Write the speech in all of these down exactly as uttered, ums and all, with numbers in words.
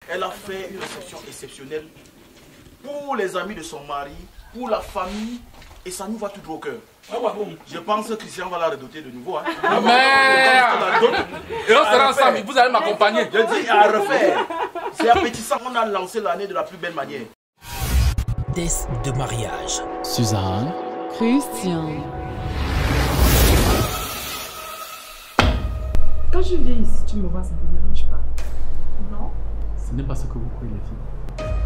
Elle a fait une réception exceptionnelle pour les amis de son mari, pour la famille, et ça nous va tout droit au cœur. Je pense que Christian va la redoter de nouveau. Hein. Merde! Et on sera ensemble, vous allez m'accompagner. Je dis à refaire. C'est appétissant, on a lancé l'année de la plus belle manière. Test de mariage. Suzanne. Christian. Quand je viens ici, tu me vois, ça ne te dérange pas? Non? Ce n'est pas ce que vous croyez, les filles.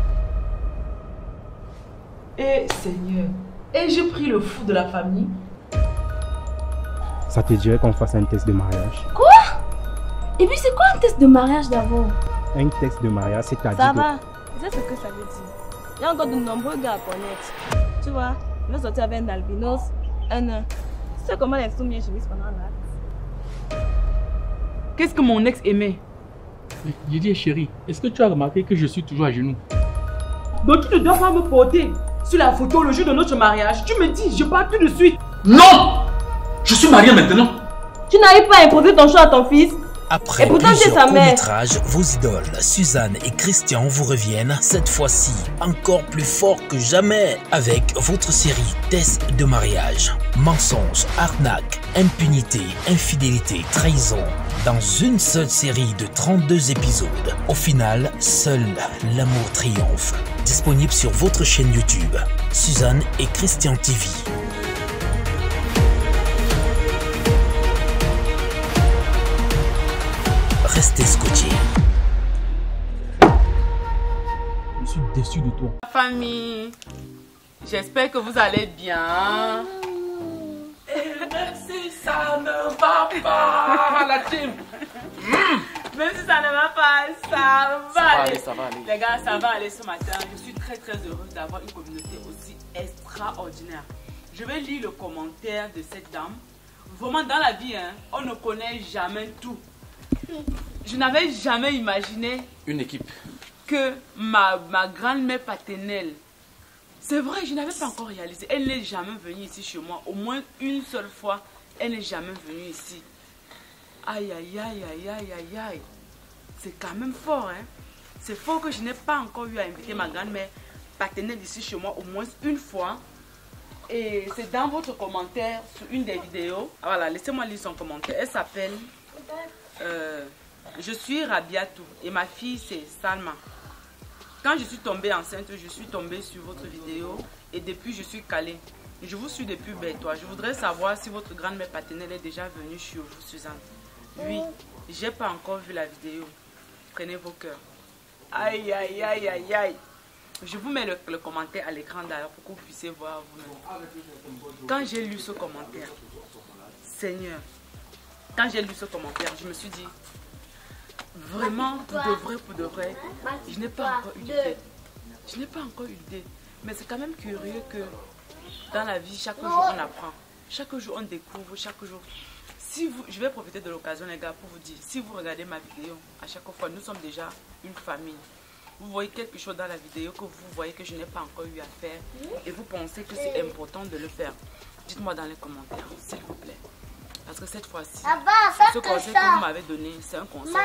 Eh Seigneur, et j'ai pris le fou de la famille. Ça te dirait qu'on fasse un test de mariage? Quoi? Et puis c'est quoi un test de mariage d'abord? Un test de mariage, c'est-à-dire... Ça va, c'est ce que ça veut dire. Il y a encore de nombreux gars à connaître. Tu vois, je vais sortir avec un albinos, un nain. Tu sais comment les sous bien chemise pendant l'acte? Qu'est-ce que mon ex aimait? J'ai dit, chérie, est-ce que tu as remarqué que je suis toujours à genoux? Donc tu ne dois pas me porter sur la photo le jour de notre mariage. Tu me dis, je pars tout de suite. Non! Je suis marié maintenant. Tu n'arrives pas à imposer ton choix à ton fils? Après et pourtant, plusieurs sa mère. courts-métrages, vos idoles, Suzanne et Christian, vous reviennent, cette fois-ci encore plus fort que jamais, avec votre série Test de mariage. Mensonges, arnaques, impunité, infidélité, trahison, dans une seule série de trente-deux épisodes. Au final, seul l'amour triomphe. Disponible sur votre chaîne YouTube, Suzanne et Christian T V. Restez scotchés. Je suis déçu de toi. Famille, j'espère que vous allez bien. Et même si ça ne va pas, la team. Même si ça ne va pas, ça va, Ça va aller. aller, ça va aller. Les gars, ça va aller ce matin. Je suis très très heureuse d'avoir une communauté aussi extraordinaire. Je vais lire le commentaire de cette dame. Vraiment, dans la vie, hein, on ne connaît jamais tout. Je n'avais jamais imaginé Une équipe. que ma, ma grand-mère paternelle, c'est vrai, je n'avais pas encore réalisé. Elle n'est jamais venue ici chez moi. Au moins une seule fois, elle n'est jamais venue ici. Aïe, aïe, aïe, aïe, aïe, aïe, aïe. C'est quand même fort, hein. C'est fort que je n'ai pas encore eu à inviter ma grand-mère paternelle ici chez moi au moins une fois. Et c'est dans votre commentaire sur une des vidéos. Voilà, laissez-moi lire son commentaire. Elle s'appelle... Euh, je suis Rabiatou et ma fille c'est Salma. Quand je suis tombée enceinte, je suis tombée sur votre vidéo et depuis je suis calée. Je vous suis depuis Bétois. Je voudrais savoir si votre grand-mère paternelle est déjà venue chez vous, Suzanne. Oui, j'ai pas encore vu la vidéo. Prenez vos cœurs. Aïe, aïe, aïe, aïe, aïe. Je vous mets le, le commentaire à l'écran d'ailleurs pour que vous puissiez voir vous-même. Quand j'ai lu ce commentaire, Seigneur, quand j'ai lu ce commentaire, je me suis dit, vraiment, pour de vrai, pour de vrai, je n'ai pas encore eu l'idée. Je n'ai pas encore eu l'idée. Mais c'est quand même curieux que dans la vie, chaque jour, on apprend. Chaque jour, on découvre, chaque jour. Si vous, je vais profiter de l'occasion, les gars, pour vous dire, si vous regardez ma vidéo, à chaque fois, nous sommes déjà une famille. Vous voyez quelque chose dans la vidéo que vous voyez que je n'ai pas encore eu à faire et vous pensez que c'est important de le faire. Dites-moi dans les commentaires, s'il vous plaît. Parce que cette fois-ci, ce conseil que vous m'avez donné, c'est un conseil.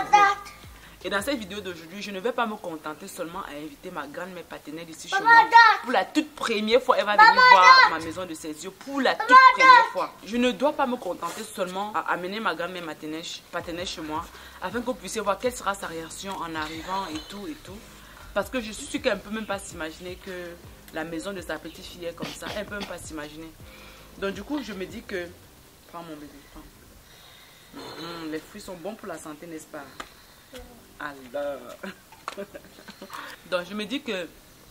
Et dans cette vidéo d'aujourd'hui, je ne vais pas me contenter seulement à inviter ma grand-mère paternelle ici chez moi. Pour la toute première fois, elle va venir voir ma maison de ses yeux. Pour la toute première fois. Je ne dois pas me contenter seulement à amener ma grand-mère paternelle chez moi, afin que vous puissiez voir quelle sera sa réaction en arrivant et tout et tout. Parce que je suis sûre qu'elle ne peut même pas s'imaginer que la maison de sa petite fille est comme ça. Elle ne peut même pas s'imaginer. Donc du coup, je me dis que... Prends mon bébé, prends. Mmh, les fruits sont bons pour la santé, n'est-ce pas? Alors... Donc je me dis que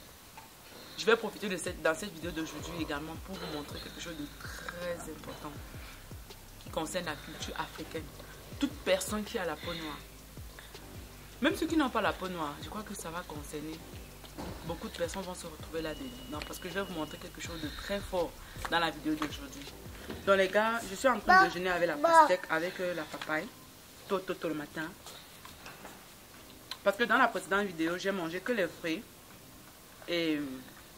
je vais profiter de cette, dans cette vidéo d'aujourd'hui également pour vous montrer quelque chose de très important qui concerne la culture africaine. Toute personne qui a la peau noire, même ceux qui n'ont pas la peau noire, je crois que ça va concerner. Beaucoup de personnes vont se retrouver là-dedans parce que je vais vous montrer quelque chose de très fort dans la vidéo d'aujourd'hui. Donc les gars, je suis en train de déjeuner avec la pastèque, avec euh, la papaye, tôt tôt tôt le matin. Parce que dans la précédente vidéo, j'ai mangé que les fruits. Et euh,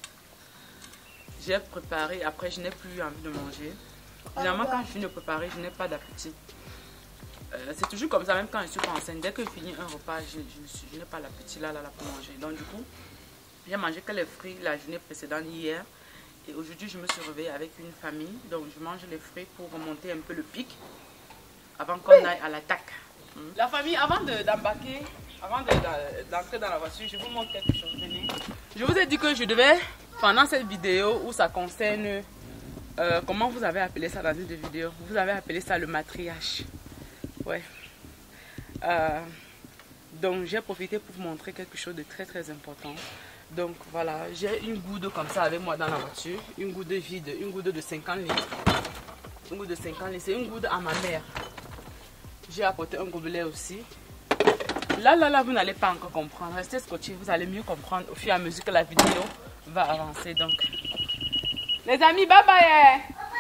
j'ai préparé, après je n'ai plus envie de manger. Généralement quand je finis de préparer, je n'ai pas d'appétit. Euh, c'est toujours comme ça, même quand je suis pas enceinte. Dès que je finis un repas, je, je, je n'ai pas l'appétit là, là, là pour manger. Donc du coup, j'ai mangé que les fruits la journée précédente hier. Et aujourd'hui, je me suis réveillée avec une famille. Donc je mange les fruits pour remonter un peu le pic avant qu'on aille à l'attaque. Hmm. La famille, avant d'embarquer, de, avant d'entrer de, dans la voiture, je vous montre quelque chose. Venez. Je vous ai dit que je devais, pendant cette vidéo où ça concerne, euh, comment vous avez appelé ça dans une des vidéos? Vous avez appelé ça le matriarche. Ouais. Euh, donc j'ai profité pour vous montrer quelque chose de très très important. Donc voilà, j'ai une goutte comme ça avec moi dans la voiture. Une goutte vide, une goutte de cinquante litres. Une goutte de cinquante litres, c'est une goutte à ma mère. J'ai apporté un gobelet aussi. Là, là, là, vous n'allez pas encore comprendre. Restez scotché, vous allez mieux comprendre au fur et à mesure que la vidéo va avancer. Donc, les amis, bye bye.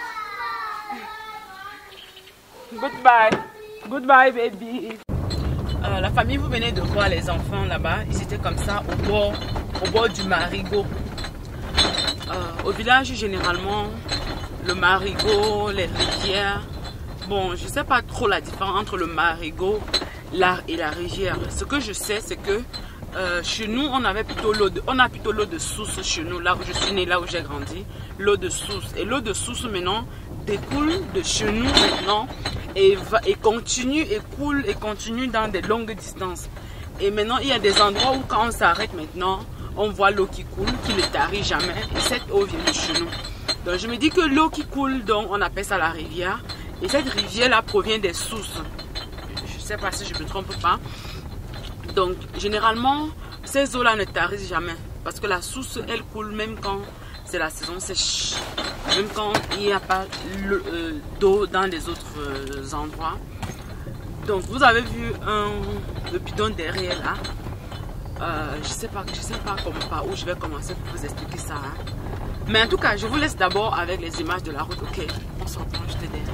Goodbye. Goodbye, baby. Euh, la famille, vous venez de voir les enfants là-bas. Ils étaient comme ça au bord, au bord du marigot. Euh, au village, généralement, le marigot, les rivières. Bon, je ne sais pas trop la différence entre le marigot et la rivière. Ce que je sais, c'est que euh, chez nous, on avait plutôt l'eau de, on a plutôt l'eau de source chez nous, là où je suis née, là où j'ai grandi. L'eau de source. Et l'eau de source, maintenant, découle de chez nous maintenant et, va, et continue et coule et continue dans des longues distances. Et maintenant, il y a des endroits où quand on s'arrête maintenant, on voit l'eau qui coule, qui ne tarit jamais. Et cette eau vient de chez nous. Donc je me dis que l'eau qui coule, donc on appelle ça la rivière. Et cette rivière-là provient des sources. Je ne sais pas si je ne me trompe pas. Donc, généralement, ces eaux-là ne tarissent jamais. Parce que la source, elle coule même quand c'est la saison sèche. Même quand il n'y a pas euh, d'eau dans les autres euh, endroits. Donc, vous avez vu un, le bidon derrière là. Euh, je ne sais pas, je sais pas comment, par où je vais commencer pour vous expliquer ça. Hein. Mais en tout cas, je vous laisse d'abord avec les images de la route. Ok, on se reprend juste derrière.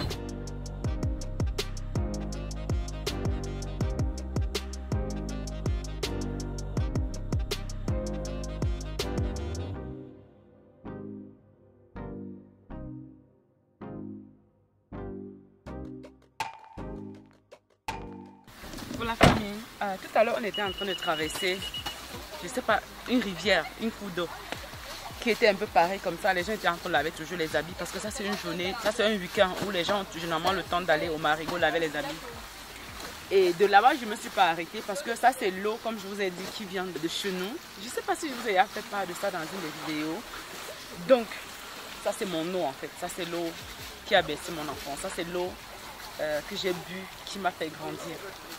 Pour la famille, euh, tout à l'heure on était en train de traverser, je sais pas, une rivière, une cours d'eau qui était un peu pareil comme ça. Les gens étaient en train de laver toujours les habits parce que ça c'est une journée, ça c'est un week-end où les gens ont généralement le temps d'aller au marigot laver les habits. Et de là-bas je ne me suis pas arrêtée parce que ça c'est l'eau, comme je vous ai dit, qui vient de chez nous. Je ne sais pas si je vous ai fait part de ça dans une des vidéos. Donc ça c'est mon eau en fait, ça c'est l'eau qui a baissé mon enfant, ça c'est l'eau euh, que j'ai bu, qui m'a fait grandir.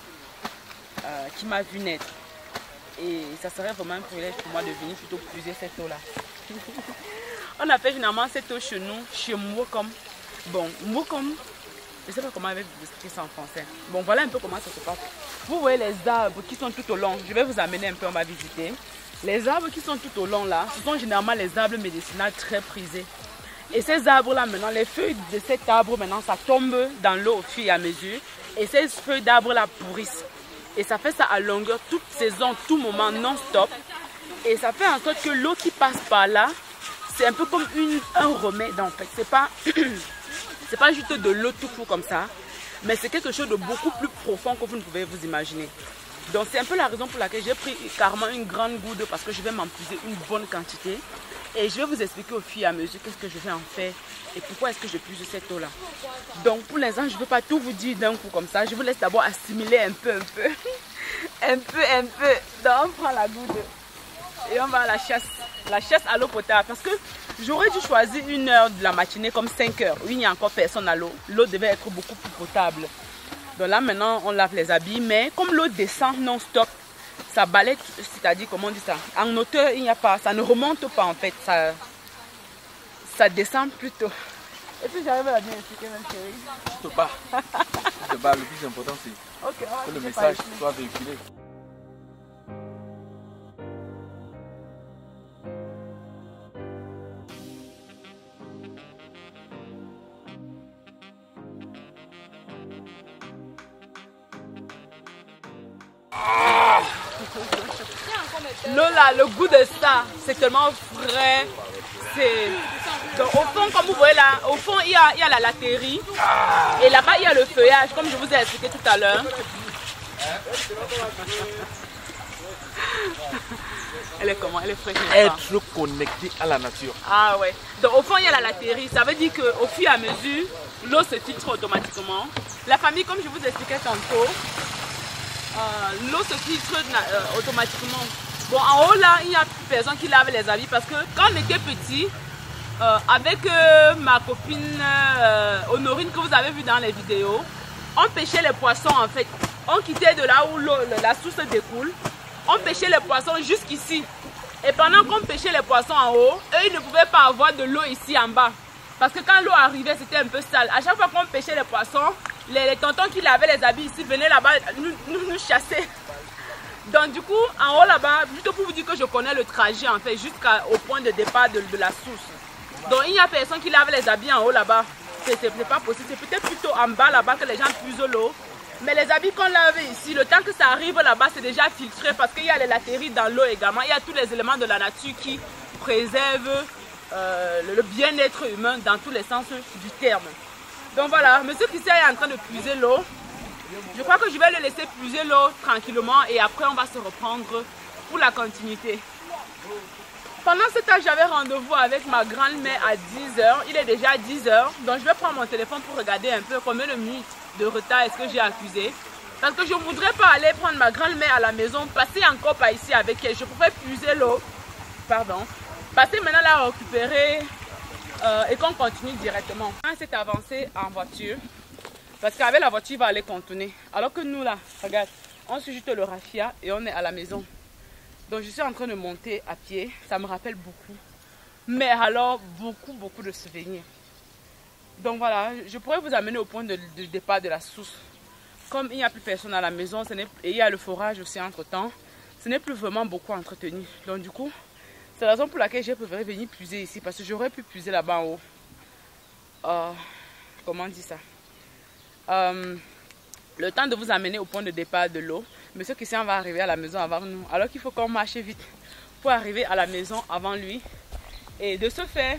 Euh, qui m'a vu naître. Et ça serait vraiment un privilège pour moi de venir plutôt puiser cette eau là. On appelle généralement cette eau chez nous, chez Mwokom. Bon, Mwokom, je ne sais pas comment vous expliquer ça en français. Bon, voilà un peu comment ça se passe. Vous voyez les arbres qui sont tout au long. Je vais vous amener un peu, on va visiter. Les arbres qui sont tout au long là, ce sont généralement les arbres médicinaux très prisés. Et ces arbres là maintenant, les feuilles de cet arbre maintenant, ça tombe dans l'eau au fur et à mesure. Et ces feuilles d'arbre là pourrissent. Et ça fait ça à longueur, toute saison, tout moment, non-stop. Et ça fait en sorte que l'eau qui passe par là, c'est un peu comme une, un remède en fait. C'est pas, c'est pas juste de l'eau tout court comme ça, mais c'est quelque chose de beaucoup plus profond que vous ne pouvez vous imaginer. Donc c'est un peu la raison pour laquelle j'ai pris carrément une grande goutte d'eau parce que je vais m'en puiser une bonne quantité. Et je vais vous expliquer au fur et à mesure qu'est-ce que je vais en faire et pourquoi est-ce que je puise cette eau-là. Donc pour l'instant, je ne peux pas tout vous dire d'un coup comme ça. Je vous laisse d'abord assimiler un peu, un peu. un peu, un peu. Donc on prend la goutte et on va à la chasse. La chasse à l'eau potable. Parce que j'aurais dû choisir une heure de la matinée comme cinq heures. Oui, il n'y a encore personne à l'eau. L'eau devait être beaucoup plus potable. Donc là maintenant, on lave les habits. Mais comme l'eau descend non-stop, ça balaye, c'est-à-dire, comment on dit ça? En hauteur, il n'y a pas, ça ne remonte pas en fait, ça, ça descend plutôt. Et puis j'arrive à la bien expliquer, même chérie. Je te bats. Je te bats, le plus important c'est okay, que le message soit véhiculé. L'eau là, le goût de ça, c'est tellement frais. C'est Donc au fond, comme vous voyez là, au fond il y a, il y a la latérie. Et là-bas il y a le feuillage, comme je vous ai expliqué tout à l'heure. Elle est comment? Elle est fraîche. Être connecté à la nature. Ah ouais. Donc au fond il y a la latérie. Ça veut dire qu'au fur et à mesure, l'eau se filtre automatiquement. La famille, comme je vous expliquais tantôt, euh, l'eau se filtre euh, automatiquement. Bon, en haut là, il n'y a plus personne qui lave les habits parce que quand on était petit, euh, avec euh, ma copine euh, Honorine que vous avez vu dans les vidéos, on pêchait les poissons en fait. On quittait de là où la source découle. On pêchait les poissons jusqu'ici. Et pendant qu'on pêchait les poissons en haut, eux ils ne pouvaient pas avoir de l'eau ici en bas. Parce que quand l'eau arrivait, c'était un peu sale. À chaque fois qu'on pêchait les poissons, les, les tontons qui lavaient les habits ici venaient là-bas nous, nous, nous chasser. Donc du coup, en haut là-bas, plutôt pour vous dire que je connais le trajet en fait, jusqu'au point de départ de, de la source. Donc il n'y a personne qui lave les habits en haut là-bas. C'est pas possible. C'est peut-être plutôt en bas là-bas que les gens puisent l'eau. Mais les habits qu'on lave ici, le temps que ça arrive là-bas, c'est déjà filtré parce qu'il y a les latérite dans l'eau également. Il y a tous les éléments de la nature qui préservent euh, le bien-être humain dans tous les sens du terme. Donc voilà, monsieur Christian est en train de puiser l'eau. Je crois que je vais le laisser puiser l'eau tranquillement et après on va se reprendre pour la continuité. Pendant ce temps, j'avais rendez-vous avec ma grand-mère à dix heures. Il est déjà dix heures. Donc je vais prendre mon téléphone pour regarder un peu combien de minutes de retard est-ce que j'ai accusé. Parce que je ne voudrais pas aller prendre ma grand-mère à la maison, passer encore par ici avec elle. Je pourrais puiser l'eau. Pardon. Passer maintenant là, récupérer euh, et qu'on continue directement. On s'est avancé en voiture. Parce qu'avec la voiture, il va aller contourner. Alors que nous là, regarde, on suit juste le raffia et on est à la maison. Donc je suis en train de monter à pied. Ça me rappelle beaucoup. Mais alors, beaucoup, beaucoup de souvenirs. Donc voilà, je pourrais vous amener au point de, de départ de la source. Comme il n'y a plus personne à la maison, ce et il y a le forage aussi entre temps, ce n'est plus vraiment beaucoup entretenu. Donc du coup, c'est la raison pour laquelle j'ai préféré venir puiser ici. Parce que j'aurais pu puiser là-bas en haut. Euh, comment on dit ça? Euh, le temps de vous amener au point de départ de l'eau. Monsieur Christian va arriver à la maison avant nous. Alors qu'il faut qu'on marche vite pour arriver à la maison avant lui. Et de ce fait,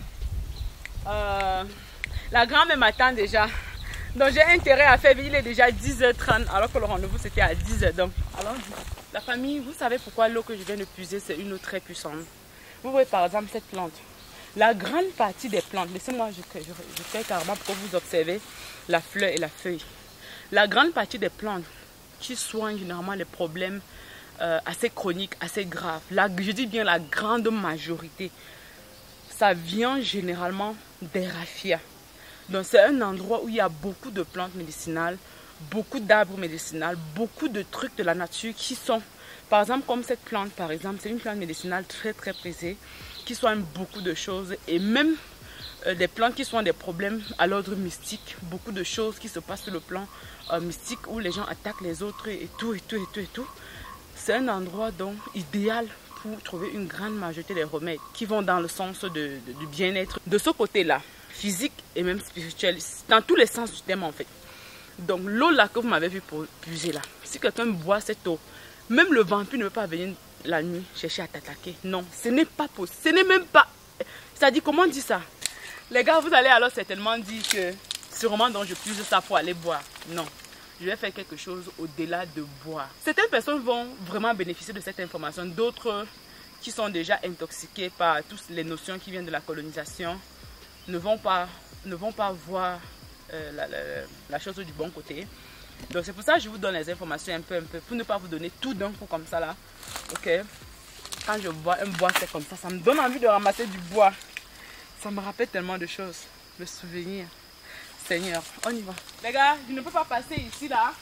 euh, la grand-mère m'attend déjà. Donc j'ai intérêt à faire, il est déjà dix heures trente alors que le rendez-vous c'était à dix heures. Donc allons-y. La famille, vous savez pourquoi l'eau que je viens de puiser, c'est une eau très puissante. Vous voyez par exemple cette plante. La grande partie des plantes, laissez-moi, je, je, je fais carrément pour que vous observez la fleur et la feuille. La grande partie des plantes qui soignent généralement les problèmes euh, assez chroniques, assez graves. La, je dis bien la grande majorité. Ça vient généralement des raffias. Donc c'est un endroit où il y a beaucoup de plantes médicinales, beaucoup d'arbres médicinaux, beaucoup de trucs de la nature qui sont, par exemple comme cette plante par exemple, c'est une plante médicinale très très prisée, qui soigne beaucoup de choses et même euh, des plantes qui soignent des problèmes à l'ordre mystique, beaucoup de choses qui se passent sur le plan euh, mystique où les gens attaquent les autres et tout et tout et tout et tout. C'est un endroit donc idéal pour trouver une grande majorité des remèdes qui vont dans le sens de, de, du bien-être de ce côté-là, physique et même spirituel, dans tous les sens du terme en fait. Donc l'eau là que vous m'avez vu pour puiser là, si quelqu'un boit cette eau, même le vampire ne peut pas venir la nuit chercher à t'attaquer. Non, ce n'est pas possible, ce n'est même pas... C'est-à-dire, comment on dit ça? Les gars, vous allez alors certainement dire que sûrement donc je puise ça pour aller boire. Non, je vais faire quelque chose au-delà de boire. Certaines personnes vont vraiment bénéficier de cette information, d'autres qui sont déjà intoxiquées par toutes les notions qui viennent de la colonisation ne vont pas, ne vont pas voir euh, la, la, la chose du bon côté. Donc c'est pour ça que je vous donne les informations un peu, un peu, pour ne pas vous donner tout d'un coup comme ça là. Ok. Quand je bois un bois c'est comme ça, ça me donne envie de ramasser du bois. Ça me rappelle tellement de choses, de souvenirs. Seigneur, on y va. Les gars, je ne peux pas passer ici là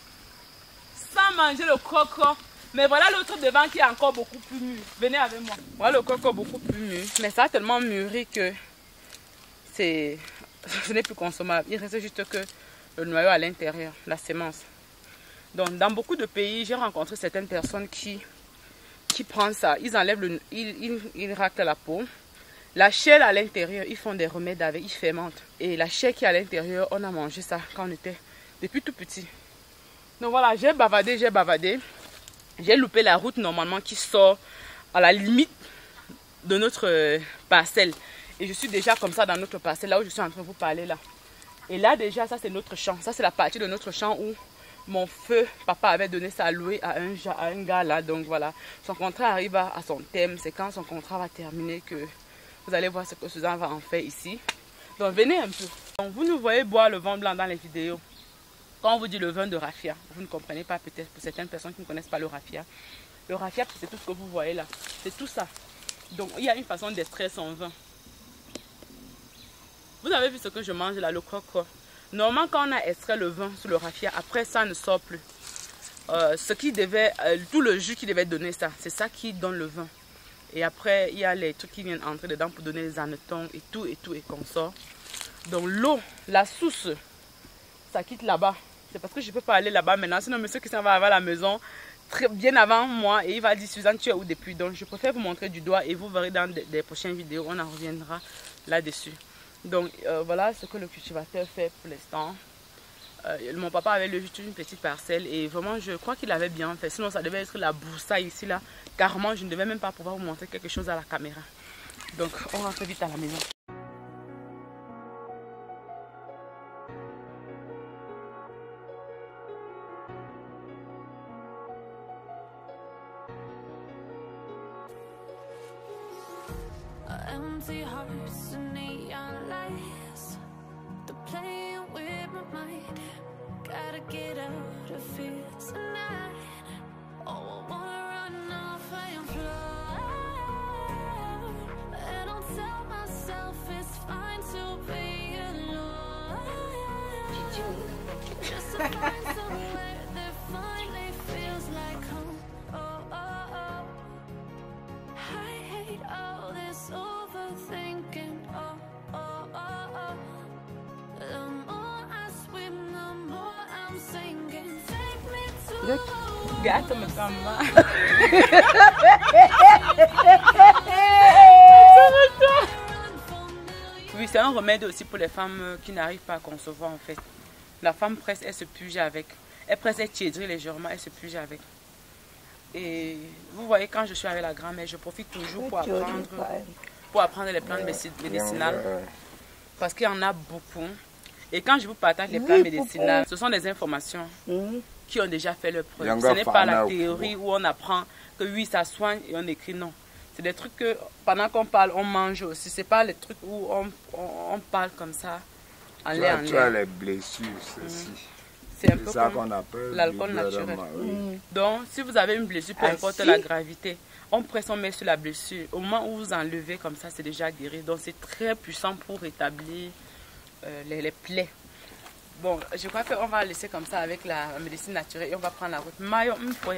sans manger le coco. Mais voilà l'autre devant qui est encore beaucoup plus mûr. Venez avec moi. Voilà le coco beaucoup plus mûr. Mais ça a tellement mûri que c'est, ce n'est plus consommable. Il reste juste que le noyau à l'intérieur, la sémence. Donc dans beaucoup de pays, j'ai rencontré certaines personnes qui, qui prennent ça. Ils enlèvent le, ils, ils, ils raclent la peau. La chair à l'intérieur, ils font des remèdes avec, ils fermentent. Et la chair qui est à l'intérieur, on a mangé ça quand on était depuis tout petit. Donc voilà, j'ai bavardé, j'ai bavardé. J'ai loupé la route normalement qui sort à la limite de notre parcelle. Et je suis déjà comme ça dans notre parcelle, là où je suis en train de vous parler là. Et là déjà, ça c'est notre champ. Ça c'est la partie de notre champ où mon feu, papa avait donné ça à louer à un, à un gars là. Donc voilà, son contrat arrive à, à son thème. C'est quand son contrat va terminer que vous allez voir ce que Suzanne va en faire ici. Donc venez un peu. Donc, vous nous voyez boire le vin blanc dans les vidéos. Quand on vous dit le vin de raffia, vous ne comprenez pas peut-être pour certaines personnes qui ne connaissent pas le raffia. Le raffia, c'est tout ce que vous voyez là. C'est tout ça. Donc il y a une façon d'extraire son vin. Vous avez vu ce que je mange là, le croque-croque. Normalement, quand on a extrait le vin sur le raffia, après ça ne sort plus. Euh, ce qui devait, euh, tout le jus qui devait donner ça, c'est ça qui donne le vin. Et après, il y a les trucs qui viennent entrer dedans pour donner les hannetons et tout et tout et qu'on sort. Donc l'eau, la source, ça quitte là-bas. C'est parce que je ne peux pas aller là-bas maintenant. Sinon, monsieur Christian va avoir la maison très bien avant moi et il va dire Suzanne, tu es où depuis? Donc je préfère vous montrer du doigt et vous verrez dans des, des prochaines vidéos, on en reviendra là-dessus. Donc euh, voilà ce que le cultivateur fait pour l'instant. Euh, mon papa avait le juste une petite parcelle et vraiment je crois qu'il avait bien fait. Sinon ça devait être la broussaille ici là. Carrément je ne devais même pas pouvoir vous montrer quelque chose à la caméra. Donc on rentre vite à la maison. Empty hearts and neon lights, they're playing with my mind. Gotta get out of here tonight. Oh, I wanna run off and fly. And I'll tell myself it's fine to be alone. Just to find somewhere that finally feels like home. Oh, oh, oh. I hate all this overthinking. Oh, oh, oh, oh. The more I swim, the more I'm sinking. Take me to Look, gato me calma. Oui, c'est un remède aussi pour les femmes qui n'arrivent pas à concevoir en fait. La femme presse, elle se puge avec. Elle presse, elle tiédrit légèrement, elle se puge avec. Et vous voyez, quand je suis avec la grand-mère, je profite toujours pour apprendre, pour apprendre les plantes médicinales. Parce qu'il y en a beaucoup. Et quand je vous partage les plantes médicinales, ce sont des informations qui ont déjà fait leur preuve. Ce n'est pas la théorie où on apprend que oui, ça soigne et on écrit non. C'est des trucs que pendant qu'on parle, on mange aussi. Ce n'est pas les trucs où on, on, on parle comme ça, en l'air, en l'air. Tu as les blessures, ceci. C'est un peu ça comme l'alcool naturel. Mmh. Donc, si vous avez une blessure, peu importe la gravité, on presse, on met sur la blessure. Au moment où vous enlevez comme ça, c'est déjà guéri. Donc, c'est très puissant pour rétablir euh, les, les plaies. Bon, je crois qu'on va laisser comme ça avec la médecine naturelle et on va prendre la route. Mayo,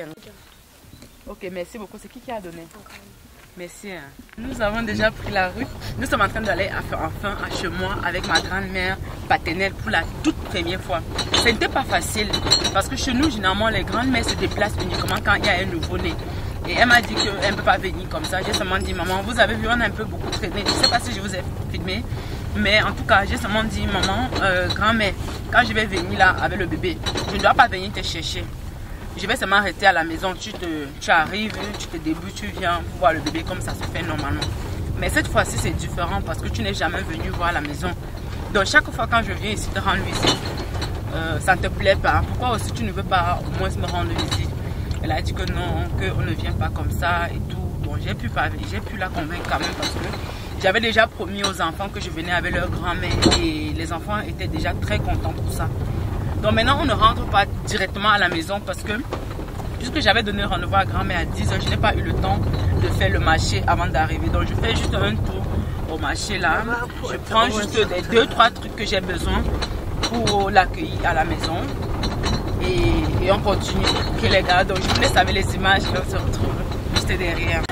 ok, merci beaucoup. C'est qui qui a donné? Merci. Hein. Nous avons déjà pris la route. Nous sommes en train d'aller enfin à chez moi avec ma grand-mère paternelle pour la toute première fois. Ce n'était pas facile parce que chez nous, généralement, les grandes-mères se déplacent uniquement quand il y a un nouveau-né. Et elle m'a dit qu'elle ne peut pas venir comme ça. J'ai seulement dit, maman, vous avez vu, on a un peu beaucoup traîné. Je ne sais pas si je vous ai filmé. Mais en tout cas, j'ai seulement dit, maman, euh, grand-mère, quand je vais venir là avec le bébé, je ne dois pas venir te chercher. Je vais seulement rester à la maison, tu, te, tu arrives, tu te débrouilles, tu viens voir le bébé comme ça se fait normalement. Mais cette fois-ci, c'est différent parce que tu n'es jamais venu voir la maison. Donc chaque fois quand je viens ici te rendre visite, euh, ça ne te plaît pas. Pourquoi aussi tu ne veux pas au moins me rendre visite? Elle a dit que non, qu'on ne vient pas comme ça et tout. Bon, j'ai pu, j'ai pu la convaincre quand même parce que j'avais déjà promis aux enfants que je venais avec leur grand-mère et les enfants étaient déjà très contents pour ça. Donc maintenant, on ne rentre pas directement à la maison parce que, puisque j'avais donné rendez-vous à grand-mère à dix heures, je n'ai pas eu le temps de faire le marché avant d'arriver. Donc je fais juste un tour au marché là. Je prends juste les deux, trois trucs que j'ai besoin pour l'accueillir à la maison. Et, et on continue. Ok les gars, donc je vous laisse avec les images et on se retrouve juste derrière.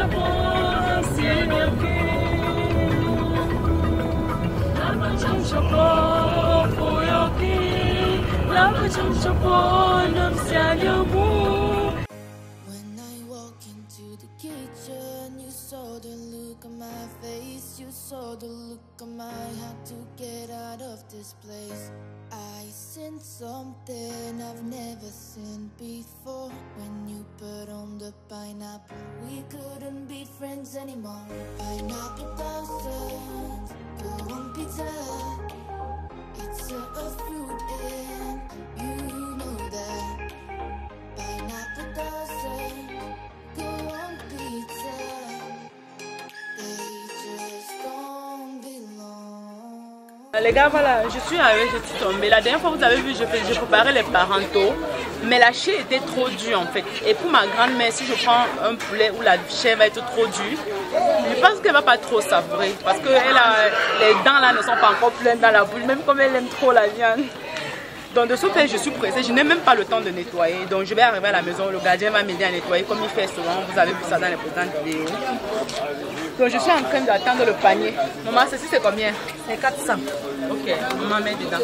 When I walk into the kitchen, you saw the look on my face, you saw the look on my heart to get out of this place. I sensed something I've never seen before. When you put on the pineapple, we couldn't be friends anymore. Pineapple blossoms Les gars, voilà, je suis arrivée, je suis tombée. La dernière fois, vous avez vu, je, fais, je préparais les parentaux, mais la chair était trop dure en fait. Et pour ma grand-mère, si je prends un poulet où la chair va être trop dure, je pense qu'elle va pas trop savourer parce que elle a, les dents là ne sont pas encore pleines dans la bouche, même comme elle aime trop la viande. Donc de ce fait, je suis pressée, je n'ai même pas le temps de nettoyer. Donc je vais arriver à la maison, le gardien va m'aider à nettoyer comme il fait souvent. Vous avez vu ça dans les précédentes vidéos. Donc je suis en train d'attendre le panier. Maman, ceci c'est combien? C'est quatre cents. Ok, maman met dedans.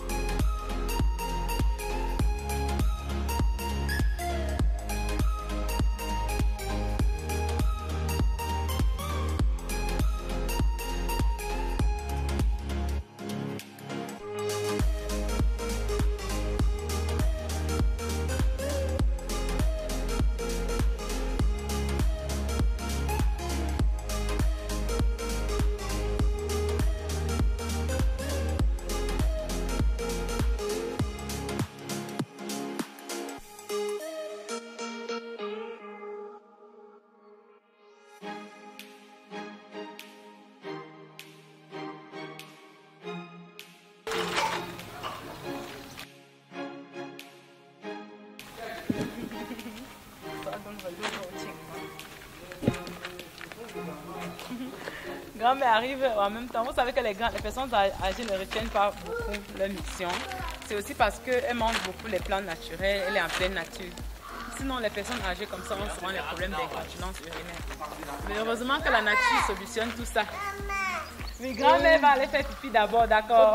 Grand-mère arrive en même temps. Vous savez que les, grands, les personnes âgées ne retiennent pas beaucoup leur mission. C'est aussi parce qu'elles mangent beaucoup les plantes naturelles, elle est en pleine nature. Sinon, les personnes âgées comme ça ont souvent des problèmes d'incontinence urinaire. Mais heureusement que la nature solutionne tout ça. Mais grand-mère va aller faire pipi d'abord, d'accord?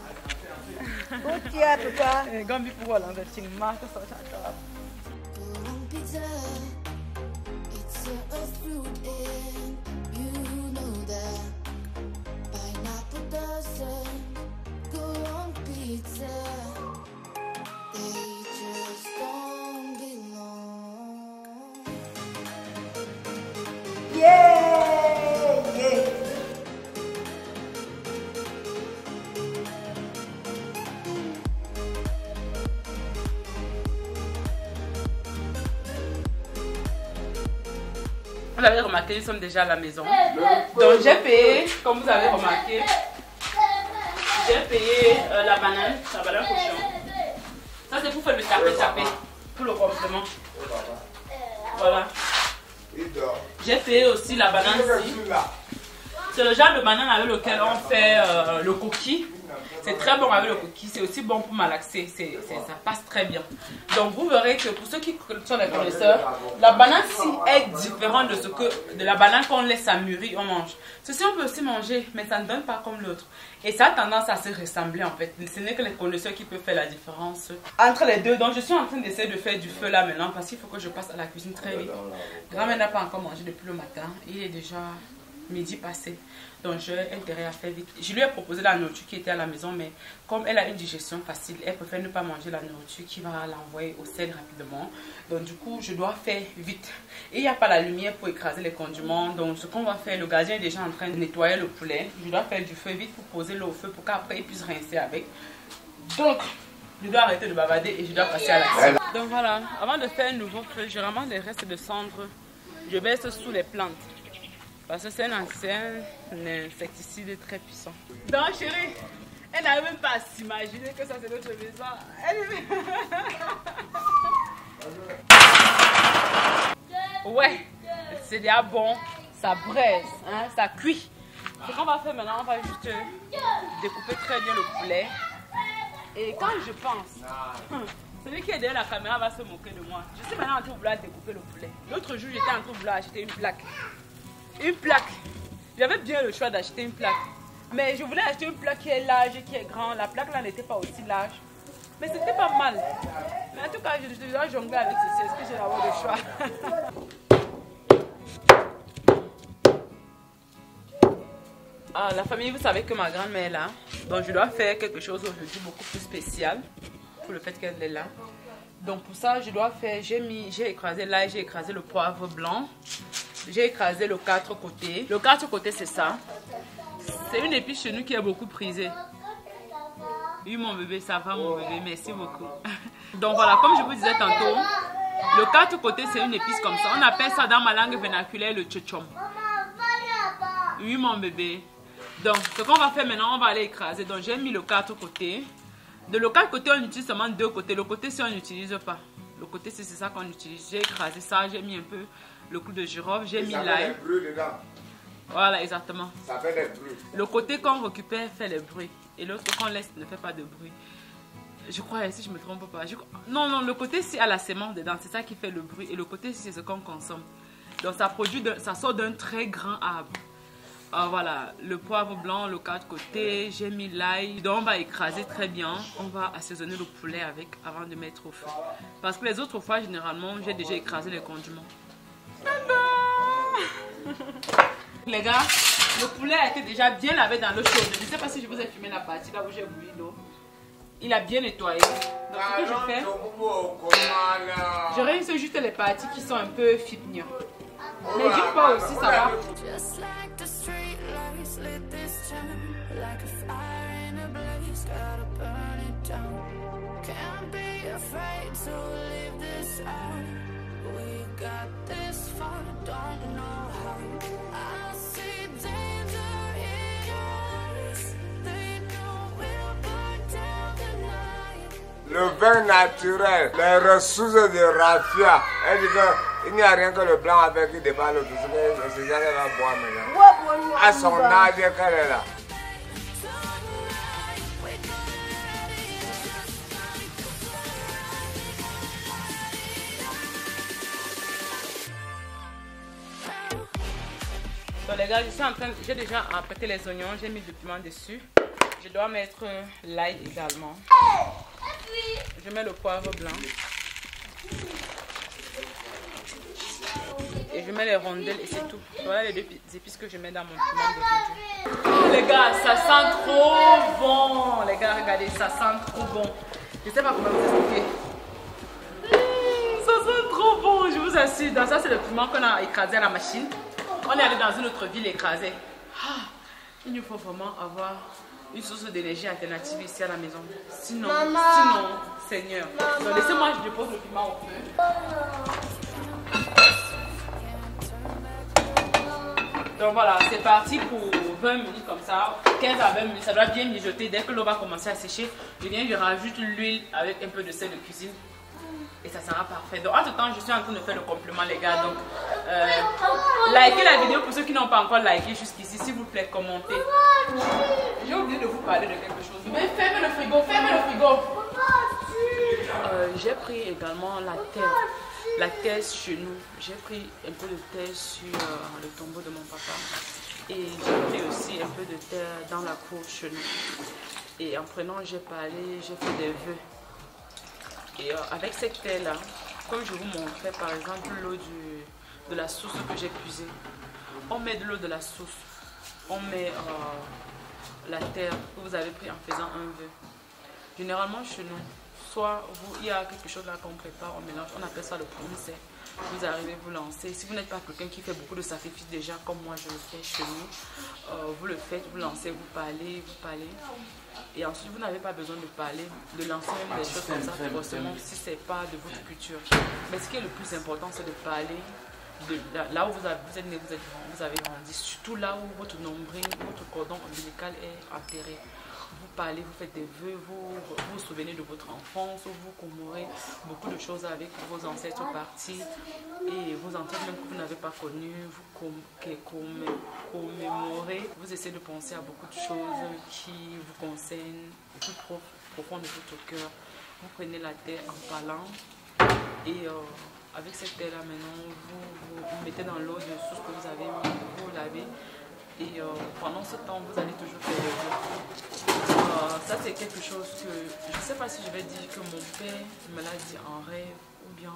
Gambi pour voir l'angle de Chingma, tout ça, ça. Vous avez remarqué, nous sommes déjà à la maison. Donc j'ai payé, comme vous avez remarqué, j'ai payé euh, la banane, la banane cochon. Ça c'est pour faire le tapé-tapé, pour le complément. Voilà. J'ai payé aussi la banane ici. C'est le genre de banane avec lequel on fait euh, le coquille. C'est très bon avec le coquille, c'est aussi bon pour malaxer, ça passe très bien. Donc vous verrez que pour ceux qui sont des connaisseurs, la banane-ci est différente de, ce que, de la banane qu'on laisse à mûrir, on mange. Ceci on peut aussi manger, mais ça ne donne pas comme l'autre. Et ça a tendance à se ressembler en fait. Ce n'est que les connaisseurs qui peuvent faire la différence entre les deux. Donc je suis en train d'essayer de faire du feu là maintenant parce qu'il faut que je passe à la cuisine très vite. Grand-mère n'a pas encore mangé depuis le matin, il est déjà midi passé. Donc j'ai intérêt à faire vite. Je lui ai proposé la nourriture qui était à la maison, mais comme elle a une digestion facile, elle préfère ne pas manger la nourriture qui va l'envoyer au sel rapidement. Donc du coup, je dois faire vite. Et il n'y a pas la lumière pour écraser les condiments. Donc ce qu'on va faire, le gardien est déjà en train de nettoyer le poulet. Je dois faire du feu vite pour poser l'eau au feu pour qu'après il puisse rincer avec. Donc, je dois arrêter de bavarder et je dois passer à l'action. Donc voilà, avant de faire un nouveau feu, je ramasse les restes de cendres. Je baisse sous les plantes. Parce que c'est un ancien insecticide très puissant. Donc chérie, elle n'arrive même pas à s'imaginer que ça c'est notre maison. Elle... Ouais, c'est déjà bon, ça braise, hein, ça cuit. Ce qu'on va faire maintenant, on va juste découper très bien le poulet. Et quand je pense, celui qui est derrière la caméra va se moquer de moi. Je suis maintenant en train de vouloir découper le poulet. L'autre jour, j'étais en train de vouloir acheter une plaque. Une plaque. J'avais bien le choix d'acheter une plaque. Mais je voulais acheter une plaque qui est large, qui est grande. La plaque là n'était pas aussi large. Mais c'était pas mal. Mais en tout cas, je dois jongler avec ceci. Est-ce que j'ai d'avoir le choix? Ah, la famille, vous savez que ma grand-mère est là. Donc je dois faire quelque chose aujourd'hui beaucoup plus spécial. Pour le fait qu'elle est là. Donc pour ça, je dois faire, j'ai mis, j'ai écrasé l'ail, j'ai écrasé le poivre blanc. J'ai écrasé le quatre côtés. Le quatre côtés, c'est ça. C'est une épice chez nous qui est beaucoup prisée. Oui, mon bébé, ça va, mon bébé, merci beaucoup. Donc voilà, comme je vous disais tantôt, le quatre côtés, c'est une épice comme ça. On appelle ça dans ma langue vernaculaire le tchotchom. Oui, mon bébé. Donc, ce qu'on va faire maintenant, on va aller écraser. Donc, j'ai mis le quatre côtés. De le quatre côtés, on utilise seulement deux côtés. Le côté, si on n'utilise pas. Le côté, c'est ça qu'on utilise. J'ai écrasé ça, j'ai mis un peu le clou de girofle, j'ai mis l'ail. Voilà, exactement. Ça fait des bruits. Le côté qu'on récupère fait les bruits. Et l'autre qu'on laisse ne fait pas de bruit. Je crois, si je me trompe pas. Je... Non, non, le côté c'est à la sémence dedans, c'est ça qui fait le bruit. Et le côté c'est ce qu'on consomme. Donc ça produit, de... ça sort d'un très grand arbre. Alors, voilà, le poivre blanc, le quatre côtés, j'ai mis l'ail. Donc on va écraser très bien. On va assaisonner le poulet avec avant de mettre au feu. Parce que les autres fois, généralement, j'ai déjà écrasé les condiments. Les gars, le poulet a été déjà bien lavé dans l'eau chaude. Je ne sais pas si je vous ai filmé la partie là où j'ai bouilli l'eau. Il a bien nettoyé. Donc ce que je fais, je rince juste les parties qui sont un peu fipnières. Mais d'une fois aussi, ça va. Just like the street lights lit this town, like a fire in a blaze, gotta burn it down. Can't be afraid to leave this out. We got this far, don't know how. I see danger in your eyes. They know we'll burn down the night. Le vin naturel, les ressources de raffia. Elle dit qu'il n'y a rien que le blanc avec qui débat l'autre. C'est ça qu'elle va boire maintenant. À son âge, qu'elle est là. Donc les gars, je suis en train, j'ai déjà apprêté les oignons, j'ai mis du piment dessus. Je dois mettre l'ail également. Je mets le poivre blanc. Et je mets les rondelles et c'est tout. Voilà les deux épices que je mets dans mon piment d'aujourd'hui. Les gars, ça sent trop bon. Les gars, regardez, ça sent trop bon. Je sais pas comment vous expliquer. Mmh, ça sent trop bon, je vous assure. Dans ça, c'est le piment qu'on a écrasé à la machine. On est allé dans une autre ville écrasée. Ah, il nous faut vraiment avoir une source d'énergie alternative ici à la maison. Sinon, Maman. sinon, Seigneur. Maman. Donc laissez-moi, je dépose le piment au feu. Donc voilà, c'est parti pour vingt minutes comme ça, quinze à vingt minutes, ça doit bien mijoter. Dès que l'eau va commencer à sécher, je viens, je rajoute l'huile avec un peu de sel de cuisine et ça sera parfait. Donc entre temps, je suis en train de faire le complément les gars. Donc euh, likez la vidéo pour ceux qui n'ont pas encore liké jusqu'ici, s'il vous plaît, commentez. J'ai oublié de vous parler de quelque chose. Mais fermez le frigo, fermez le frigo. Euh, J'ai pris également la terre. La terre chez nous, j'ai pris un peu de terre sur euh, le tombeau de mon papa et j'ai pris aussi un peu de terre dans la cour chez nous. Et en prenant, j'ai parlé, j'ai fait des vœux. Et euh, avec cette terre-là, comme je vous montrais par exemple l'eau de la source que j'ai puisée, on met de l'eau de la source, on met euh, la terre que vous avez pris en faisant un vœu. Généralement chez nous, soit vous, il y a quelque chose là qu'on prépare, on mélange, on appelle ça le prononcé. Vous arrivez, vous lancez. Si vous n'êtes pas quelqu'un qui fait beaucoup de sacrifices déjà, comme moi je le fais chez nous, euh, vous le faites, vous lancez, vous parlez, vous parlez. Et ensuite, vous n'avez pas besoin de parler, de lancer même des choses comme ça, forcément, si ce n'est pas de votre culture. Mais ce qui est le plus important, c'est de parler de là où vous, avez, vous êtes né, vous, êtes, vous avez grandi, surtout là où votre nombril, votre cordon ombilical est enterré. Vous parlez, vous faites des vœux, vous vous, vous souvenez de votre enfance, vous commémorez beaucoup de choses avec vos ancêtres partis et vos ancêtres même que vous n'avez pas connus, vous commémorez, vous essayez de penser à beaucoup de choses qui vous concernent au plus profond de votre cœur. Vous prenez la terre en parlant et euh, avec cette terre là maintenant, vous, vous, vous mettez dans l'eau de source que vous avez mis, vous lavez. Et euh, pendant ce temps, vous allez toujours faire des vœux. Euh, ça, c'est quelque chose que je ne sais pas si je vais dire que mon père me l'a dit en rêve ou bien.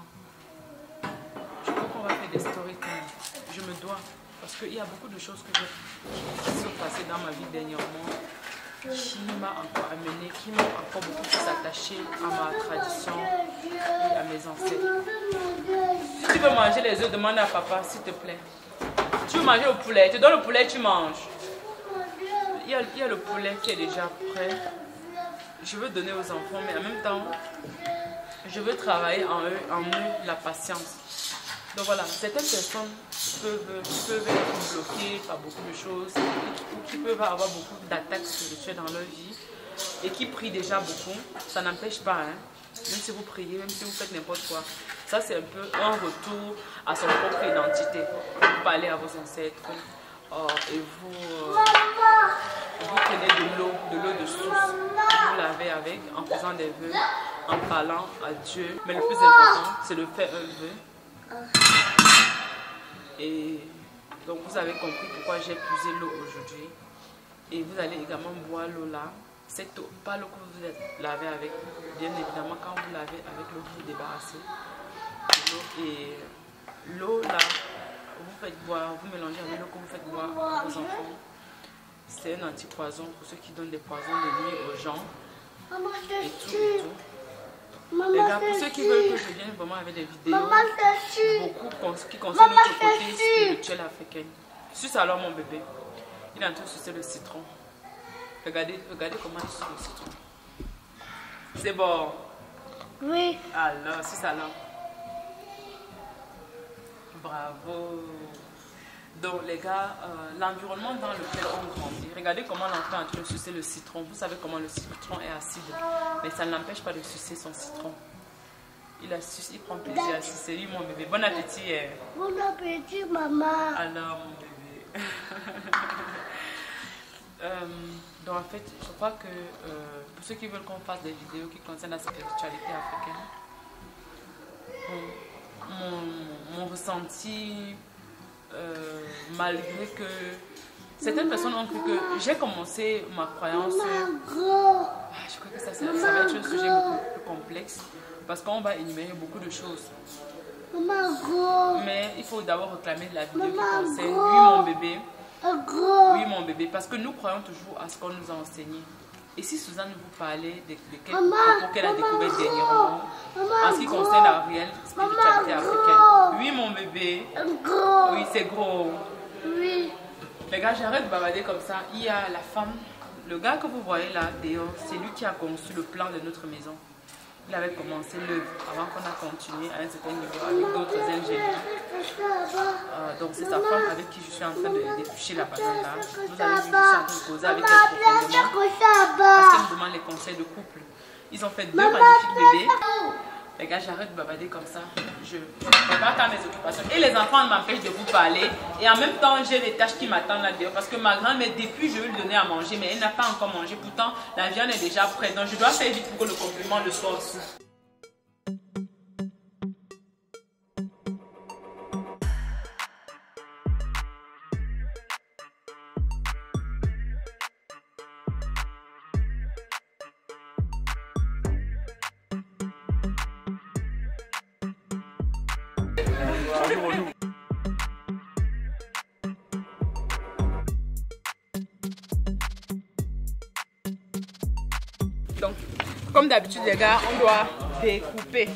Je crois qu'on va faire des story time. Je me dois. Parce qu'il y a beaucoup de choses que qui sont passées dans ma vie dernièrement qui m'a encore amené, qui m'ont encore beaucoup plus attaché à ma tradition et à mes ancêtres. Si tu veux manger les œufs, demande à papa, s'il te plaît. Tu veux manger le poulet, tu donnes le poulet, tu manges. il y a, il y a le poulet qui est déjà prêt. Je veux donner aux enfants, mais en même temps, je veux travailler en eux, en eux la patience. Donc voilà, certaines personnes peuvent, peuvent être bloquées par beaucoup de choses ou qui peuvent avoir beaucoup d'attaques spirituelles dans leur vie et qui prient déjà beaucoup. Ça n'empêche pas, hein, même si vous priez, même si vous faites n'importe quoi. Ça, c'est un peu un retour à son propre identité. Vous parlez à vos ancêtres oh, et vous, euh, vous prenez de l'eau, de l'eau de source. Vous lavez avec en faisant des vœux, en parlant à Dieu. Mais le plus important, c'est de faire un vœu. Et donc, vous avez compris pourquoi j'ai puisé l'eau aujourd'hui. Et vous allez également boire l'eau là. Cette eau, pas l'eau que vous êtes lavé avec. Bien évidemment, quand vous lavez avec l'eau, vous vous débarrassez. Et l'eau là, vous faites boire, vous mélangez avec l'eau que vous faites boire à vos enfants. C'est un anti-poison pour ceux qui donnent des poisons de nuit aux gens. Et tout, et tout. Les gars, pour ceux qui veulent que je vienne vraiment avec des vidéos, beaucoup qui concernent notre côté spirituel africain. Suce alors mon bébé. Il est en train de sucer le citron. Regardez, regardez comment il suce le citron. C'est bon. Oui. Alors, suce alors. Bravo. Donc les gars, euh, l'environnement dans lequel on grandit, regardez comment l'enfant est en train de sucer le citron. Vous savez comment le citron est acide, mais ça ne l'empêche pas de sucer son citron. Il, a sucé, il prend plaisir à sucer. Lui, mon bébé. Bon appétit. Eh. Bon appétit, maman. Alors, mon bébé. euh, donc en fait, je crois que euh, pour ceux qui veulent qu'on fasse des vidéos qui concernent la spiritualité africaine, bon, mon, mon ressenti... Euh, malgré que certaines personnes ont cru que j'ai commencé ma croyance, ah, je crois que ça, ça, ça va être un sujet beaucoup plus complexe parce qu'on va énumérer beaucoup de choses. Mais il faut d'abord réclamer la vidéo qui concerne oui mon bébé, oui mon bébé, parce que nous croyons toujours à ce qu'on nous a enseigné. Et si Suzanne vous parlait de, de quelques propos qu'elle a découvert dernièrement en ce qui concerne la réelle spiritualité africaine. Oui, mon bébé. Oui, c'est gros. Oui. Les gars, j'arrête de bavarder comme ça. Il y a la femme, le gars que vous voyez là, dehors, c'est lui qui a conçu le plan de notre maison. Il avait commencé l'œuvre avant qu'on a continué à un certain niveau avec d'autres ingénieurs. Euh, donc c'est sa femme avec qui je suis en train de d'éplucher la banane là. Vous avez vu, je suis en train de causer avec elle profondément parce qu'elle me demande les conseils de couple. Ils ont fait deux magnifiques bébés. Les gars, j'arrête de bavarder comme ça. Je ne prépare qu'à mes occupations. Et les enfants m'empêchent de vous parler. Et en même temps, j'ai des tâches qui m'attendent là-dedans. Parce que ma grand-mère, depuis, je vais lui donner à manger. Mais elle n'a pas encore mangé. Pourtant, la viande est déjà prête. Donc, je dois faire vite pour que le complément le soit aussi. Donc, comme d'habitude les gars, on doit découper.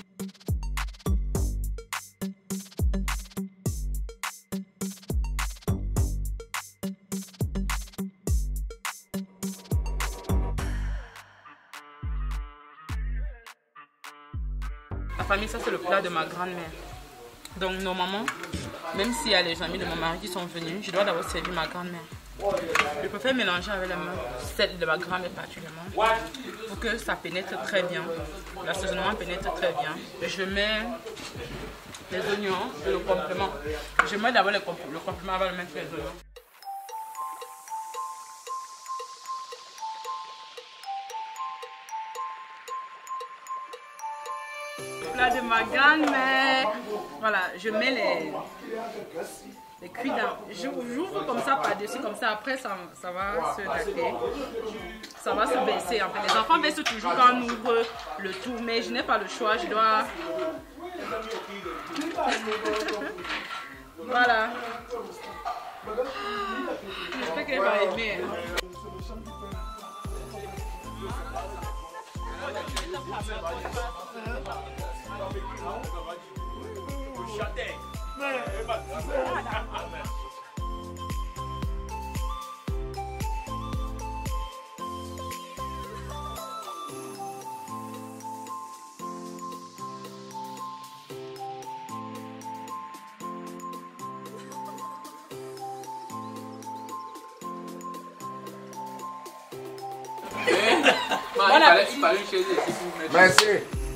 La famille, ça c'est le plat de ma grand-mère. Donc normalement, même s'il y a les amis de mon mari qui sont venus, je dois d'abord servir ma grand-mère. Je préfère mélanger avec la main, celle de ma grand-mère particulièrement, pour que ça pénètre très bien. L'assaisonnement pénètre très bien. Je mets les oignons et le complément. Je mets d'abord le complément avant de mettre les oignons. Plat de ma grand-mère. Voilà, je mets les, les cuits dans. J'ouvre comme ça par-dessus, comme ça après ça, ça va se dater. Ça va se baisser en fait. Les enfants baissent toujours quand on ouvre le tout, mais je n'ai pas le choix, je dois. Voilà. J'espère qu'elle va aimer. Bon appétit. Merci.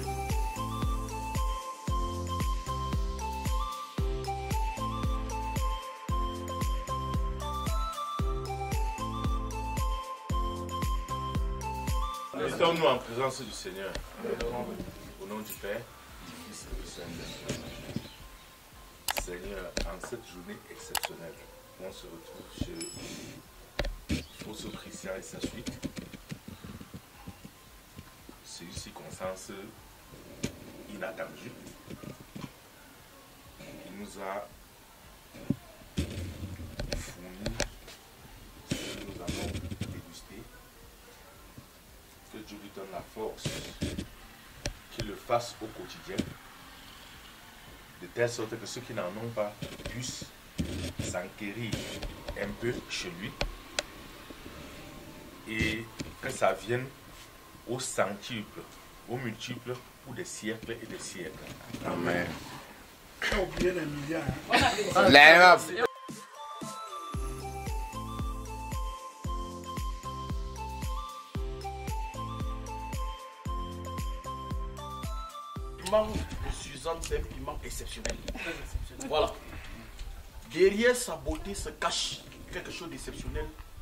Mettons-nous en présence du Seigneur. Au nom du Père, du Fils et du Saint-Esprit. Seigneur, en cette journée exceptionnelle, on se retrouve chez Fausse Christian et sa suite. C'est une circonstance inattendue. Il nous a fourni ce que nous avons dégusté. Que Dieu lui donne la force, qu'il le fasse au quotidien, de telle sorte que ceux qui n'en ont pas puissent s'enquérir un peu chez lui et que ça vienne au centuple, au multiple pour des siècles et des siècles. Amen. T'as oublié les milliards. Hein? Le piment de Suzanne, c'est un piment exceptionnel. Voilà. Derrière sa beauté se cache quelque chose d'exceptionnel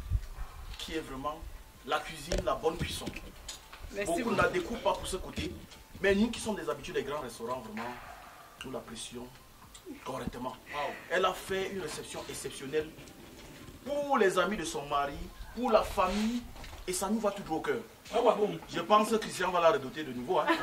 qui est vraiment la cuisine, la bonne cuisson. Merci beaucoup ne la découvrent pas pour ce côté, mais nous qui sommes des habitués des grands restaurants, vraiment, nous l'apprécions correctement. Elle a fait une réception exceptionnelle pour les amis de son mari, pour la famille, et ça nous va tout droit au cœur. Je pense que Christian va la redoter de nouveau. Hein.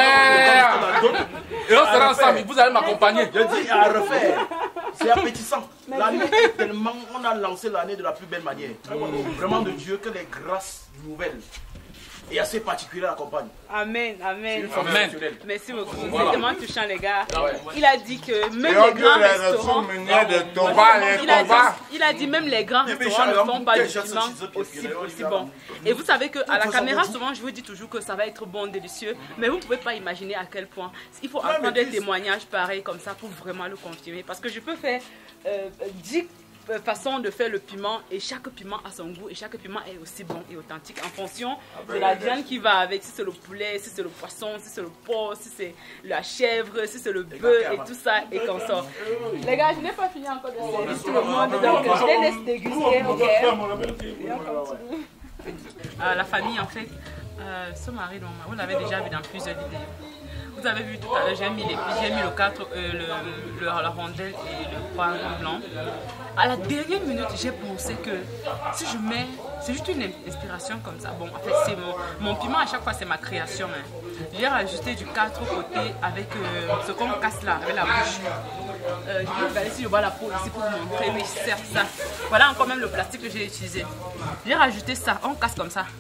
Amen. Et on sera ensemble, vous allez m'accompagner. Je dis à refaire. C'est appétissant. L'année est tellement, on a lancé l'année de la plus belle manière. Vraiment de Dieu que les grâces nouvelles et assez particulières l'accompagnent. Amen, amen. Amen. Merci beaucoup. Voilà. C'est tellement touchant, les gars. Ah ouais. Il a dit que même Et les grands restaurants. de Toba, les Il a, dit, Toba. il a dit même les grands restaurants ne font pas du piment aussi, aussi bon. Et vous savez qu'à la caméra, souvent, je vous dis toujours que ça va être bon, délicieux. Mais vous ne pouvez pas imaginer à quel point. Il faut apprendre des témoignages pareils comme ça pour vraiment le confirmer. Parce que je peux faire euh, dix façon de faire le piment et chaque piment a son goût et chaque piment est aussi bon et authentique en fonction de la viande qui va avec, si c'est le poulet, si c'est le poisson, si c'est le porc, si c'est la chèvre, si c'est le bœuf et tout ça et qu'on sort. Les gars, je n'ai pas fini encore de servir tout le monde, donc je les laisse déguster, ok? Et on continue. Euh, la famille en fait, euh, ce mari, vous l'avez déjà vu dans plusieurs vidéos. Vous avez vu tout à l'heure, j'ai mis, les, j'ai mis le quatre, euh, le, le, la rondelle et le poivron blanc. À la dernière minute, j'ai pensé que si je mets, c'est juste une inspiration comme ça. Bon, en fait, c'est mon, mon piment à chaque fois, c'est ma création. Hein. J'ai rajouté du quatre côtés avec euh, ce qu'on casse là, avec la bouche. Euh, je vais regarder si je vois la peau ici pour vous montrer. Oui, certes, ça. Voilà encore même le plastique que j'ai utilisé. J'ai rajouté ça, on casse comme ça.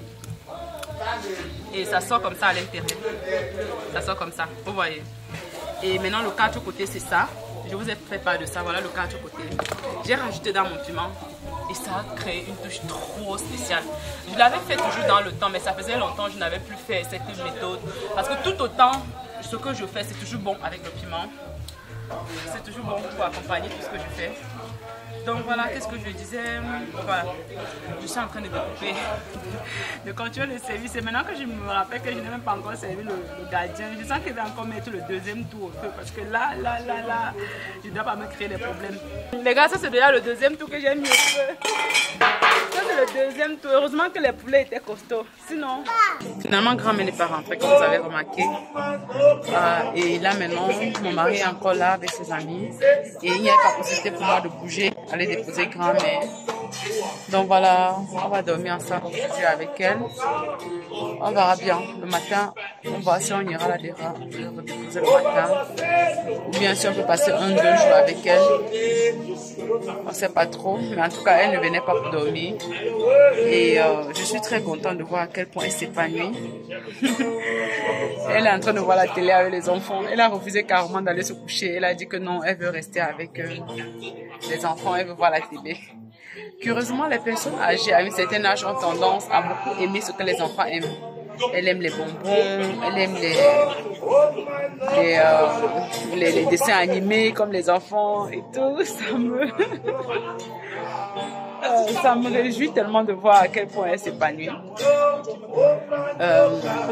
Et ça sort comme ça à l'intérieur. Ça sort comme ça, vous voyez. Et maintenant le quatre côtés c'est ça. Je vous ai fait part de ça, voilà le quatre côtés. J'ai rajouté dans mon piment et ça a créé une touche trop spéciale. Je l'avais fait toujours dans le temps, mais ça faisait longtemps que je n'avais plus fait cette méthode. Parce que tout autant, ce que je fais c'est toujours bon avec le piment. C'est toujours bon pour accompagner tout ce que je fais. Donc voilà, qu'est-ce que je disais, voilà. Je suis en train de découper, de continuer le service. Et maintenant que je me rappelle que je n'ai même pas encore servi le, le gardien, je sens qu'il va encore mettre le deuxième tour au feu. Parce que là, là, là, là, je ne dois pas me créer des problèmes. Les gars, ça c'est déjà le deuxième tour que j'ai mis au feu. Ça c'est le deuxième tour. Heureusement que les poulets étaient costauds. Sinon... Finalement, grand-mère n'est pas rentrée, comme vous avez remarqué. Euh, et là maintenant, mon mari est encore là avec ses amis. Et il n'y a pas possibilité pour moi de bouger, aller déposer grand-mère. Donc voilà, on va dormir ensemble aujourd'hui avec elle. On verra bien. Le matin, on va si on ira la déposer le matin. Ou bien si on peut passer un, deux jours avec elle. On ne sait pas trop. Mais en tout cas, elle ne venait pas pour dormir. Et euh, je suis très contente de voir à quel point elle s'épanouit. Elle est en train de voir la télé avec les enfants. Elle a refusé carrément d'aller se coucher. Elle a dit que non, elle veut rester avec euh, les enfants. Elle veut voir la télé. Curieusement, les personnes âgées à un certain âge ont tendance à beaucoup aimer ce que les enfants aiment. Elle aime les bonbons, elle aime les, les, euh, les, les dessins animés comme les enfants et tout. Ça me, euh, ça me réjouit tellement de voir à quel point elle s'épanouit. Euh,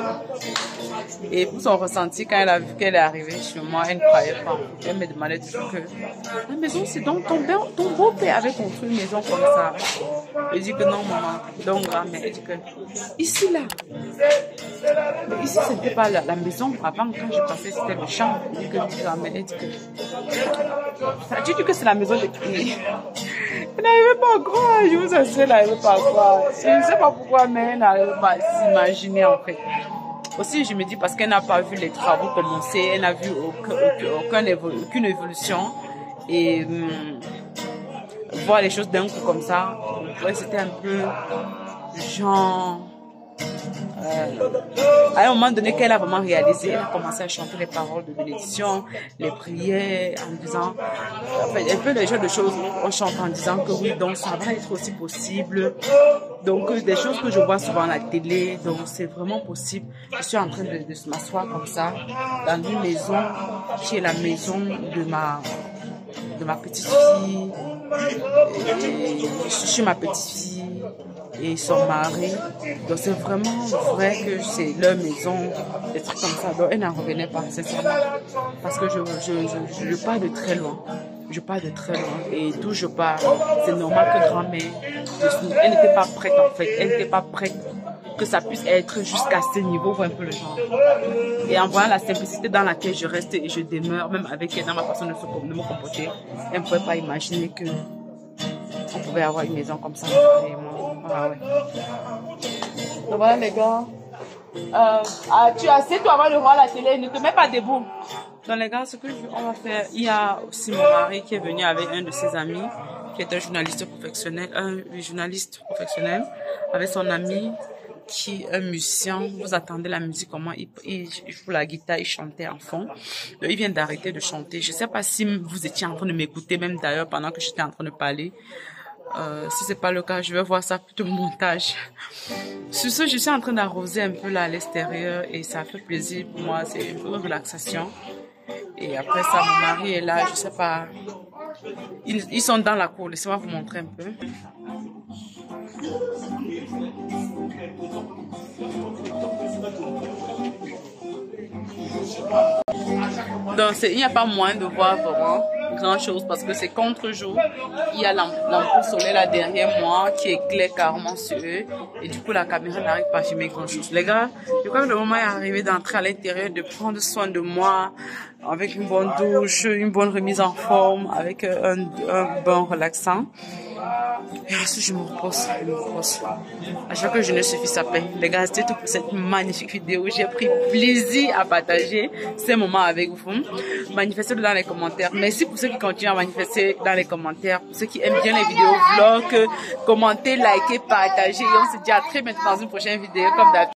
et pour son ressenti, quand elle a vu qu'elle est arrivée chez moi, elle ne croyait pas. Elle me demandait toujours que la maison, c'est donc ton, ton beau-père avait construit une maison comme ça. Elle dit que non, maman. Donc, grand-mère, elle dit que ici, là. Mais ici, ce n'était pas la, la maison. Avant, quand je passais, c'était le champ. Elle dit que, grand-mère, elle dit que. Tu dis que c'est la maison de qui? Elle n'arrivait pas à croire. Je vous assure, elle n'arrivait pas à croire. Je ne sais pas pourquoi, mais elle n'arrivait pas à s'imaginer, en fait. Aussi, je me dis parce qu'elle n'a pas vu les travaux commencer, elle n'a vu aucun, aucun, aucun, aucune évolution. Et hum, voir les choses d'un coup comme ça, ouais, c'était un peu genre... Euh, à un moment donné qu'elle a vraiment réalisé, elle a commencé à chanter les paroles de bénédiction, les prières, en disant, enfin, un peu les genres de choses, on chante en disant que oui, donc ça va être aussi possible. Donc des choses que je vois souvent à la télé, donc c'est vraiment possible. Je suis en train de, de m'asseoir comme ça, dans une maison qui est la maison de ma, de ma petite fille, et je suis chez ma petite fille et son mari. Donc c'est vraiment vrai que c'est leur maison, des trucs comme ça. Donc elle n'en revenait pas, sincèrement. Parce que je, je, je, je pars de très loin. Je pars de très loin. Et d'où je pars, c'est normal que grand-mère, elle n'était pas prête en fait. Elle n'était pas prête que ça puisse être jusqu'à ce niveau, un peu le genre. Et en voyant la simplicité dans laquelle je reste et je demeure, même avec elle dans ma façon de, se, de me comporter, elle ne pouvait pas imaginer que on pouvait avoir une maison comme ça. Et moi, ah ouais. Donc voilà les gars. Euh, ah, tu as assez toi avant de voir la télé, ne te mets pas debout. Donc les gars, ce que on va faire, il y a aussi mon mari qui est venu avec un de ses amis, qui est un journaliste professionnel, un journaliste professionnel, avec son ami qui est un musicien. Vous attendez la musique, comment il, il, il joue la guitare, il chantait en fond. Donc, il vient d'arrêter de chanter. Je ne sais pas si vous étiez en train de m'écouter, même d'ailleurs pendant que j'étais en train de parler. Euh, si c'est pas le cas, je vais voir ça plutôt au montage. Sur ce, je suis en train d'arroser un peu là à l'extérieur et ça fait plaisir pour moi. C'est une relaxation. Et après ça, mon mari est là, je sais pas. Ils, ils sont dans la cour. Laissez-moi vous montrer un peu. Donc il n'y a pas moyen de voir vraiment grand chose parce que c'est contre-jour. Il y a l'ampoule soleil là derrière moi qui éclaire carrément sur eux et du coup la caméra n'arrive pas à filmer grand chose. Les gars, je crois que le moment est arrivé d'entrer à l'intérieur, de prendre soin de moi avec une bonne douche, une bonne remise en forme, avec un, un bain relaxant. Et ensuite je me repose, je me repose. À chaque fois que je ne suffis à peine. Les gars, c'était tout pour cette magnifique vidéo. J'ai pris plaisir à partager ces moments avec vous. Manifestez-le dans les commentaires. Merci pour ceux qui continuent à manifester dans les commentaires. Pour ceux qui aiment bien les vidéos vlogs, commentez, likez, partagez. Et on se dit à très bientôt dans une prochaine vidéo comme d'habitude.